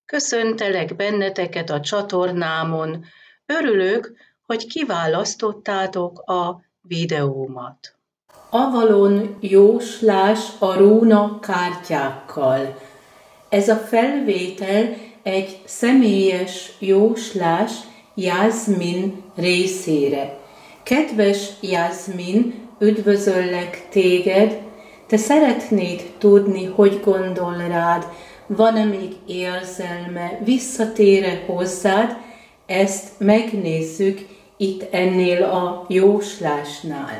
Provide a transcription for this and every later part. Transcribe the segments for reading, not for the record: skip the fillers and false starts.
Köszöntelek benneteket a csatornámon. Örülök, hogy kiválasztottátok a videómat. Avalon jóslás a rúna kártyákkal. Ez a felvétel egy személyes jóslás Jászmin részére. Kedves Jászmin, üdvözöllek téged, te szeretnéd tudni, hogy gondol rád, van-e még érzelme, visszatér-e hozzád, ezt megnézzük itt ennél a jóslásnál.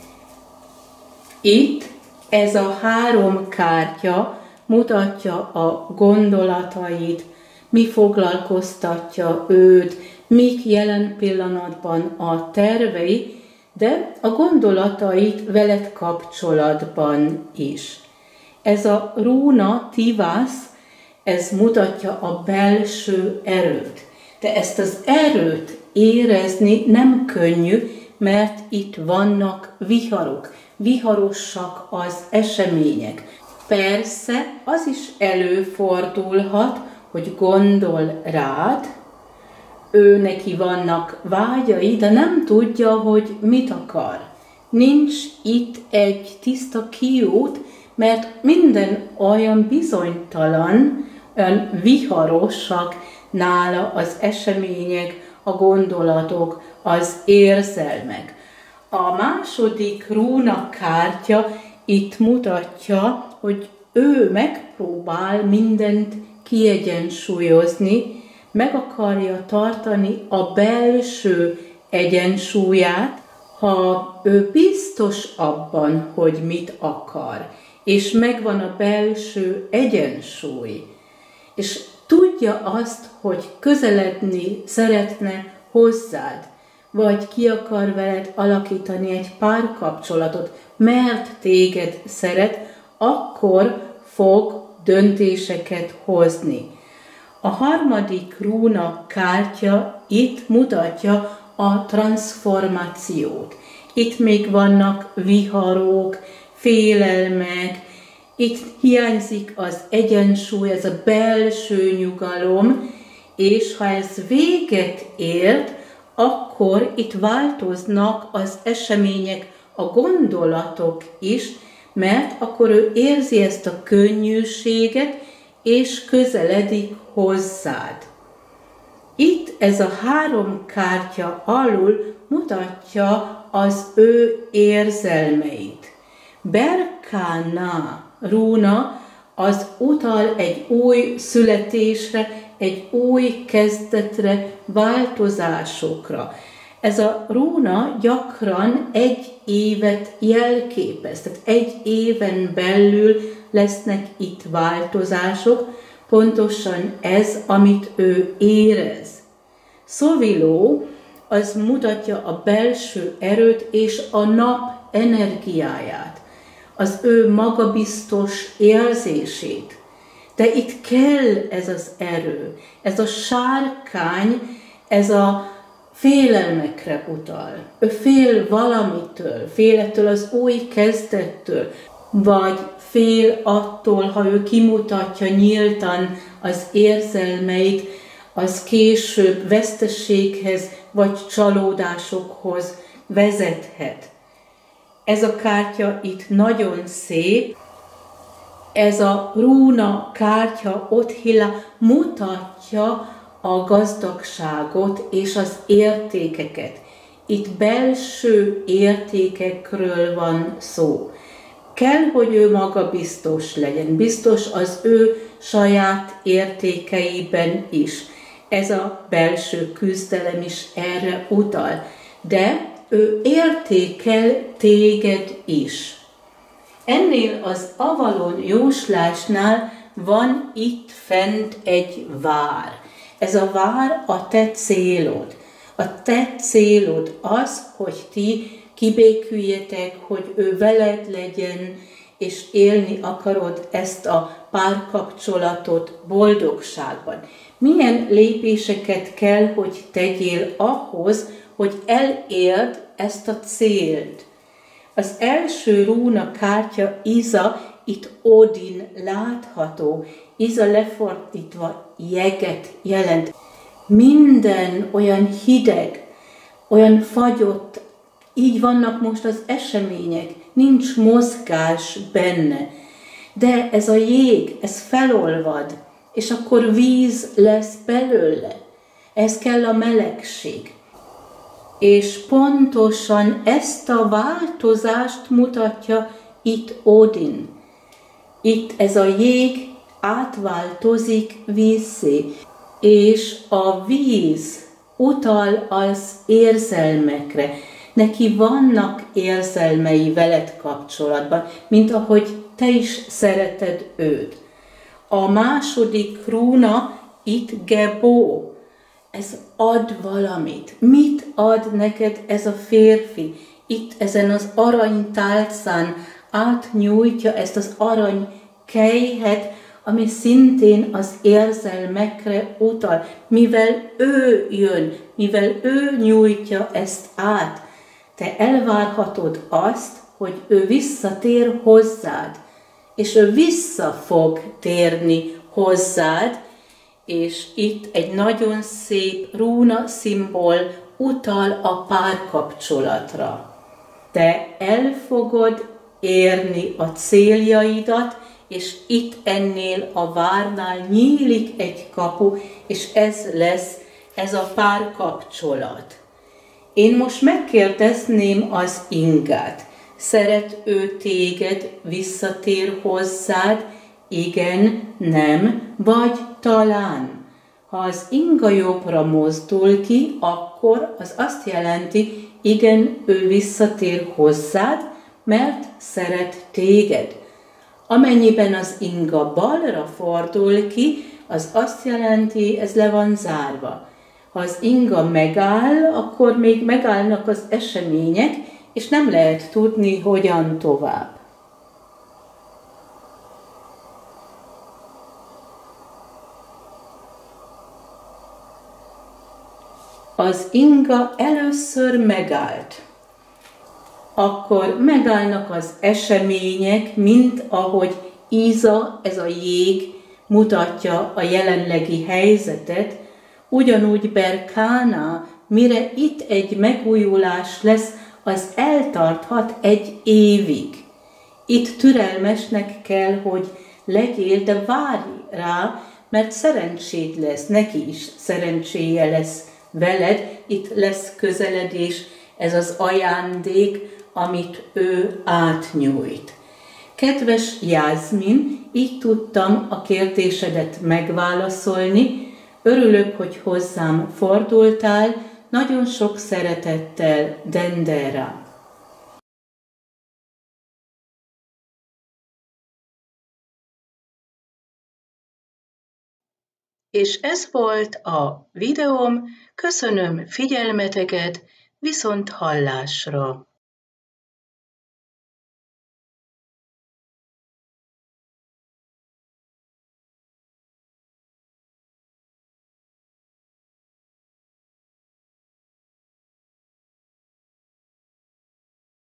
Itt ez a 3 kártya mutatja a gondolatait, mi foglalkoztatja őt, mik jelen pillanatban a tervei, de a gondolatait veled kapcsolatban is. Ez a rúna tivász, ez mutatja a belső erőt. De ezt az erőt érezni nem könnyű, mert itt vannak viharok, viharosak az események. Persze az is előfordulhat, hogy gondol rád, ő neki vannak vágyai, de nem tudja, hogy mit akar. Nincs itt egy tiszta kiút, mert minden olyan bizonytalan, olyan viharosak nála az események, a gondolatok, az érzelmek. A második rúna kártya itt mutatja, hogy ő megpróbál mindent kiegyensúlyozni, meg akarja tartani a belső egyensúlyát, ha ő biztos abban, hogy mit akar, és megvan a belső egyensúly, és tudja azt, hogy közeledni szeretne hozzád, vagy ki akar veled alakítani egy párkapcsolatot, mert téged szeret, akkor fog döntéseket hozni. A harmadik rúna kártya itt mutatja a transformációt. Itt még vannak viharok, félelmek, itt hiányzik az egyensúly, ez a belső nyugalom, és ha ez véget ért, akkor itt változnak az események, a gondolatok is, mert akkor ő érzi ezt a könnyűséget, és közeledik hozzád. Itt ez a 3 kártya alul mutatja az ő érzelmeit. Berkána rúna az utal egy új születésre, egy új kezdetre, változásokra. Ez a rúna gyakran 1 évet jelképez, tehát 1 éven belül lesznek itt változások, pontosan ez, amit ő érez. Szoviló az mutatja a belső erőt és a nap energiáját, az ő magabiztos érzését. De itt kell ez az erő, ez a sárkány, ez a félelmekre utal. Ő fél valamitől, fél ettől az új kezdettől, vagy fél attól, ha ő kimutatja nyíltan az érzelmeit, az később veszteséghez vagy csalódásokhoz vezethet. Ez a kártya itt nagyon szép, ez a rúna kártya Othila mutatja a gazdagságot és az értékeket. Itt belső értékekről van szó. Kell, hogy ő magabiztos legyen, biztos az ő saját értékeiben is. Ez a belső küzdelem is erre utal. De ő értékel téged is. Ennél az Avalon jóslásnál van itt fent egy vár. Ez a vár a te célod. A te célod az, hogy ti kibéküljetek, hogy ő veled legyen, és élni akarod ezt a párkapcsolatot boldogságban. Milyen lépéseket kell, hogy tegyél ahhoz, hogy elérd ezt a célt? Az első rúna kártya Iza, itt Odin látható, Iza lefordítva jeget jelent. Minden olyan hideg, olyan fagyott, így vannak most az események, nincs mozgás benne. De ez a jég, ez felolvad, és akkor víz lesz belőle. Ez kell a melegség. És pontosan ezt a változást mutatja itt Odin. Itt ez a jég átváltozik vízzé, és a víz utal az érzelmekre. Neki vannak érzelmei veled kapcsolatban, mint ahogy te is szereted őt. A második rúna itt Gebó. Ez ad valamit. Mit ad neked ez a férfi? Itt ezen az aranytálcán átnyújtja ezt az arany kelyhet, ami szintén az érzelmekre utal. Mivel ő jön, mivel ő nyújtja ezt át, te elvárhatod azt, hogy ő visszatér hozzád, és ő vissza fog térni hozzád, és itt egy nagyon szép rúna szimbol utal a párkapcsolatra. Te el fogod érni a céljaidat, és itt ennél a várnál nyílik egy kapu, és ez lesz ez a párkapcsolat. Én most megkérdezném az Ingát. Szeret ő téged, visszatér hozzád? Igen, nem, vagy talán. Ha az Inga jobbra mozdul ki, akkor az azt jelenti, igen, ő visszatér hozzád, mert szeret téged. Amennyiben az Inga balra fordul ki, az azt jelenti, ez le van zárva. Ha az Inga megáll, akkor még megállnak az események, és nem lehet tudni, hogyan tovább. Az Inga először megállt. Akkor megállnak az események, mint ahogy Iza, ez a jég, mutatja a jelenlegi helyzetet, ugyanúgy Berkána, mire itt egy megújulás lesz, az eltarthat egy évig. Itt türelmesnek kell, hogy legyél, de várj rá, mert szerencséd lesz, neki is szerencséje lesz veled, itt lesz közeledés, ez az ajándék, amit ő átnyújt. Kedves Jászmin, így tudtam a kérdésedet megválaszolni. Örülök, hogy hozzám fordultál. Nagyon sok szeretettel, Dendera. És ez volt a videóm. Köszönöm figyelmeteket, viszont hallásra!